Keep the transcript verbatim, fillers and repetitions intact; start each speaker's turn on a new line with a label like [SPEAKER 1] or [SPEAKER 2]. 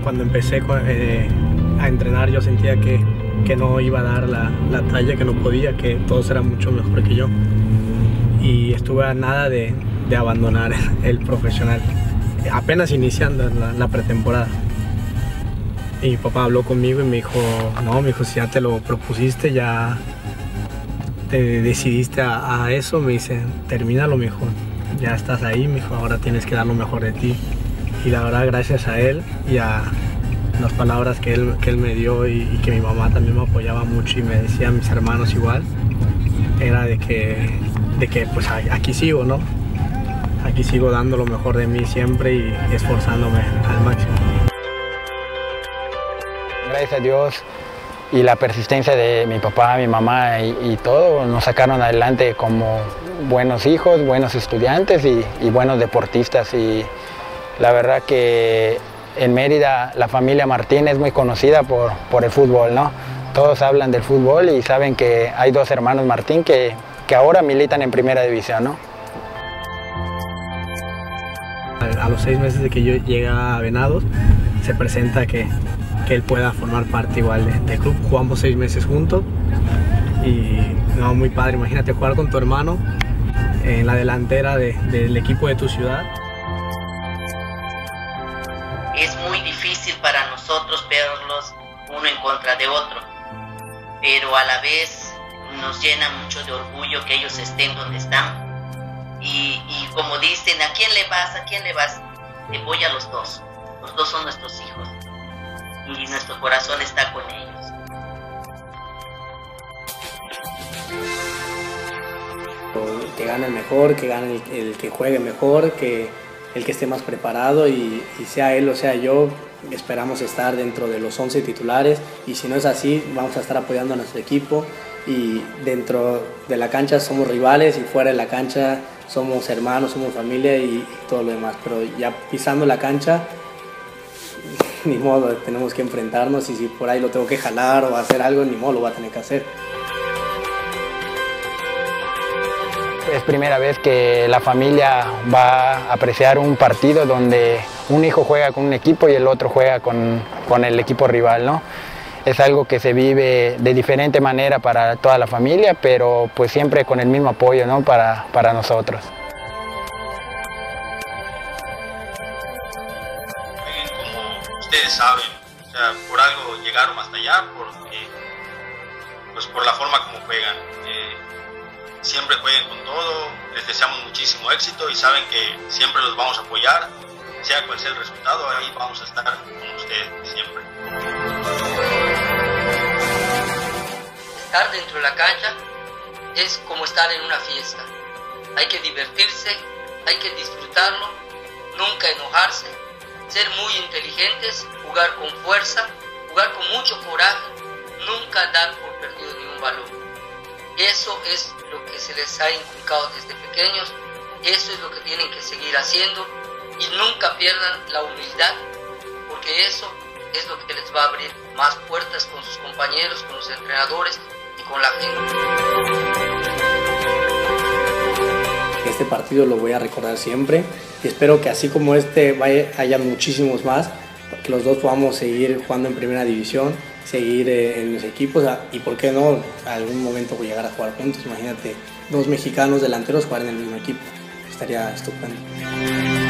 [SPEAKER 1] cuando empecé eh, a entrenar yo sentía que, que no iba a dar la, la talla, que no podía, que todos eran mucho mejor que yo. Y estuve a nada de, de abandonar el, el profesional, apenas iniciando la, la pretemporada. Y mi papá habló conmigo y me dijo, no, me dijo, si ya te lo propusiste, ya te decidiste a, a eso, me dice, termínalo, me dijo, ya estás ahí, me dijo, ahora tienes que dar lo mejor de ti. Y la verdad, gracias a él y a las palabras que él, que él me dio y, y que mi mamá también me apoyaba mucho y me decía, mis hermanos igual, era de que, de que pues aquí sigo, ¿no? Aquí sigo dando lo mejor de mí siempre y esforzándome al máximo.
[SPEAKER 2] Gracias a Dios y la persistencia de mi papá, mi mamá y, y todo, nos sacaron adelante como buenos hijos, buenos estudiantes y, y buenos deportistas. Y la verdad que en Mérida la familia Martín es muy conocida por, por el fútbol, ¿no? Todos hablan del fútbol y saben que hay dos hermanos Martín que, que ahora militan en primera división, ¿no?
[SPEAKER 1] A los seis meses de que yo llegué a Venados, se presenta que, que él pueda formar parte igual del de club. Jugamos seis meses juntos y no, muy padre. Imagínate jugar con tu hermano en la delantera de, del equipo de tu ciudad.
[SPEAKER 3] Es muy difícil para nosotros verlos uno en contra de otro, pero a la vez nos llena mucho de orgullo que ellos estén donde están. Y, y como dicen, ¿a quién le vas? ¿A quién le vas? Te voy a los dos. Los dos son nuestros hijos y nuestro corazón está con ellos.
[SPEAKER 1] Que gane el mejor, que gane el, el que juegue mejor, que el que esté más preparado y, y sea él o sea yo, esperamos estar dentro de los once titulares y si no es así, vamos a estar apoyando a nuestro equipo y dentro de la cancha somos rivales y fuera de la cancha somos hermanos, somos familia y, y todo lo demás, pero ya pisando la cancha, ni modo, tenemos que enfrentarnos y si por ahí lo tengo que jalar o hacer algo, ni modo, lo voy a tener que hacer.
[SPEAKER 2] Es primera vez que la familia va a apreciar un partido donde un hijo juega con un equipo y el otro juega con, con el equipo rival, ¿no? Es algo que se vive de diferente manera para toda la familia, pero pues siempre con el mismo apoyo, ¿no? para, para nosotros.
[SPEAKER 4] Como ustedes saben, o sea, por algo llegaron hasta allá, porque, pues por la forma como juegan. Eh, siempre jueguen con todo, les deseamos muchísimo éxito y saben que siempre los vamos a apoyar, sea cual sea el resultado, ahí vamos a estar con ustedes siempre.
[SPEAKER 5] Estar dentro de la cancha es como estar en una fiesta. Hay que divertirse, hay que disfrutarlo, nunca enojarse, ser muy inteligentes, jugar con fuerza, jugar con mucho coraje, nunca dar por perdido ningún balón. Eso es lo que se les ha inculcado desde pequeños, eso es lo que tienen que seguir haciendo y nunca pierdan la humildad, porque eso es lo que les va a abrir más puertas con sus compañeros, con los entrenadores y con la gente.
[SPEAKER 1] Este partido lo voy a recordar siempre y espero que así como este vaya, haya muchísimos más, que los dos podamos seguir jugando en primera división, seguir eh, en los equipos y por qué no, algún momento llegar a jugar juntos. Imagínate dos mexicanos delanteros jugar en el mismo equipo, estaría estupendo.